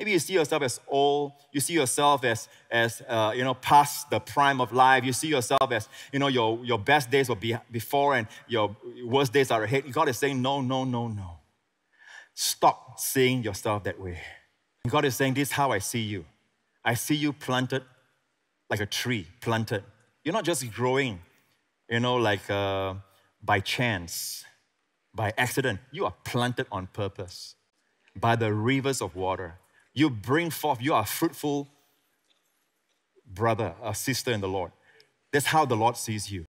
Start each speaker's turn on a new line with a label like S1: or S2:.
S1: Maybe you see yourself as old. You see yourself as past the prime of life. You see yourself as, your best days will be before and your worst days are ahead. God is saying, no, no, no, no. Stop seeing yourself that way. God is saying, this is how I see you. I see you planted like a tree, planted. You're not just growing, by chance, by accident. You are planted on purpose by the rivers of water. You bring forth, you are a fruitful brother, a sister in the Lord. That's how the Lord sees you.